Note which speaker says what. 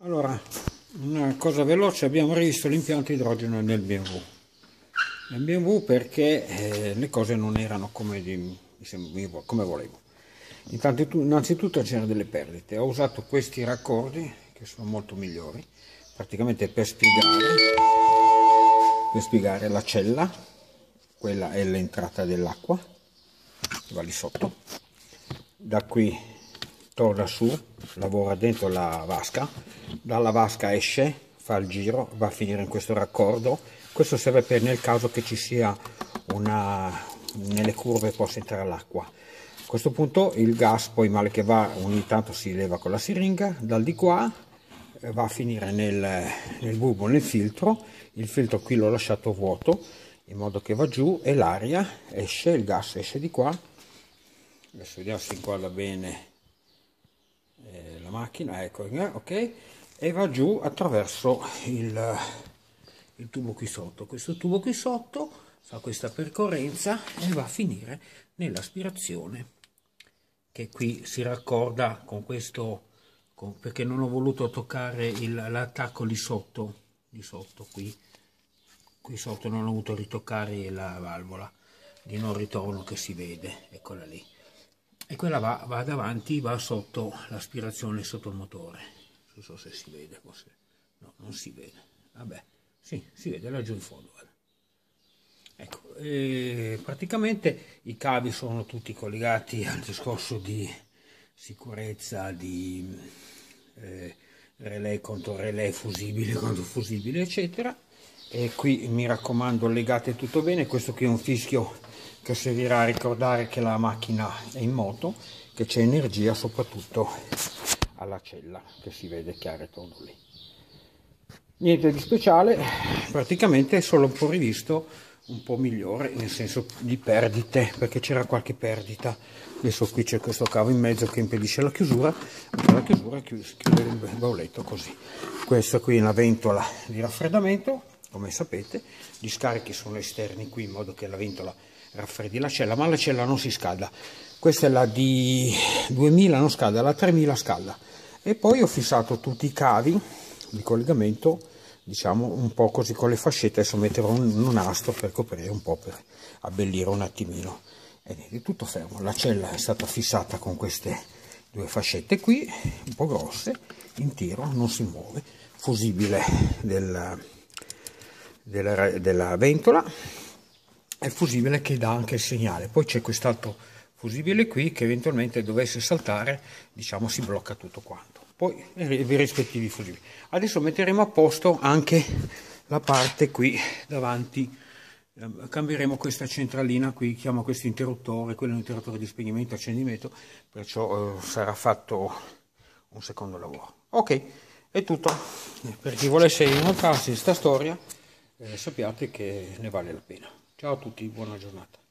Speaker 1: Allora, una cosa veloce, abbiamo rivisto l'impianto idrogeno nel BMW. Nel BMW perché le cose non erano come volevo. Innanzitutto c'erano delle perdite. Ho usato questi raccordi che sono molto migliori, praticamente per spiegare la cella. Quella è l'entrata dell'acqua, che va lì sotto. Da qui torna su, lavora dentro la vasca, dalla vasca esce, fa il giro, va a finire in questo raccordo. Questo serve per nel caso che ci sia nelle curve possa entrare l'acqua. A questo punto il gas poi male che va ogni tanto si leva con la siringa, dal di qua va a finire nel buco, nel filtro. Il filtro qui l'ho lasciato vuoto in modo che va giù e l'aria esce, il gas esce di qua. Adesso vediamo se inquadra bene la macchina, ecco, ok, e va giù attraverso il tubo qui sotto. Questo tubo qui sotto fa questa percorrenza e va a finire nell'aspirazione, che qui si raccorda con questo, perché non ho voluto toccare l'attacco lì sotto qui sotto non ho voluto ritoccare la valvola di non ritorno che si vede, eccola lì. E quella va davanti, va sotto l'aspirazione sotto il motore. Non so se si vede, forse no, non si vede. Vabbè, sì, si vede laggiù in fondo. Ecco, praticamente i cavi sono tutti collegati al discorso di sicurezza, di relay contro relay, fusibile contro fusibile, eccetera. E qui mi raccomando, legate tutto bene. Questo qui è un fischio che servirà a ricordare che la macchina è in moto, che c'è energia soprattutto alla cella, che si vede chiaro tondo lì. Niente di speciale, praticamente è solo un po' rivisto, un po' migliore, nel senso di perdite, perché c'era qualche perdita. Adesso qui c'è questo cavo in mezzo che impedisce la chiusura, chiude il bauletto così. Questa qui è una ventola di raffreddamento, come sapete. Gli scarichi sono esterni qui in modo che la ventola raffreddi la cella, ma la cella non si scalda. Questa è la di 2000, non scalda, la 3000 scalda. E poi ho fissato tutti i cavi di collegamento, diciamo un po' così con le fascette. Adesso metterò un nastro per coprire un po', per abbellire un attimino. E niente, tutto fermo. La cella è stata fissata con queste due fascette qui, un po' grosse, in tiro, non si muove, fusibile della ventola, è fusibile che dà anche il segnale. Poi c'è quest'altro fusibile qui che eventualmente dovesse saltare, diciamo, si blocca tutto quanto. Poi i rispettivi fusibili. Adesso metteremo a posto anche la parte qui davanti, cambieremo questa centralina qui, chiamo questo interruttore, quello è un interruttore di spegnimento, accendimento, perciò sarà fatto un secondo lavoro. Ok, è tutto. Per chi volesse inoltrarsi in questa storia, sappiate che ne vale la pena. Ciao a tutti, buona giornata.